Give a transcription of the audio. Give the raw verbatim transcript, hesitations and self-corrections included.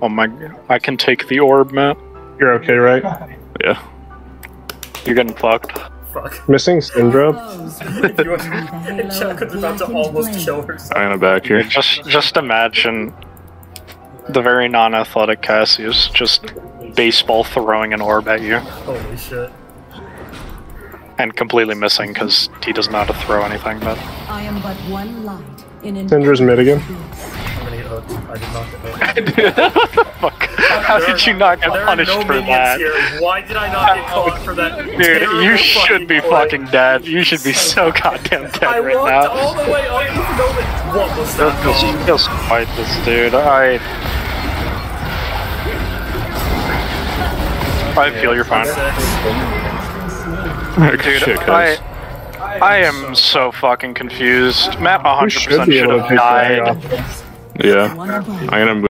Oh my, I can take the orb, Matt. You're okay, right? Yeah. You're getting fucked. Fuck. Missing Syndra. Chaka's about to almost kill herself. I'm gonna back here. Just, just imagine the very non-athletic Cassius just baseball throwing an orb at you. Holy shit. And completely missing because he doesn't know how to throw anything, but... I am but one light in an Syndra's mid again. I'm gonna get hooked. I did not get hooked. What the fuck? How There did are you not- not get there punished are no for minions that? Here. Why did I not get caught for that? Dude, you should be fucking dead. You should be so goddamn dead I right walked now. all the way up with no one. What was that? Just, just fight this dude. I... I feel you're fine. Dude, Dude, I... I am so fucking confused. Matt We one hundred should percent be should able to have take died. that off. Yeah. I'm gonna move.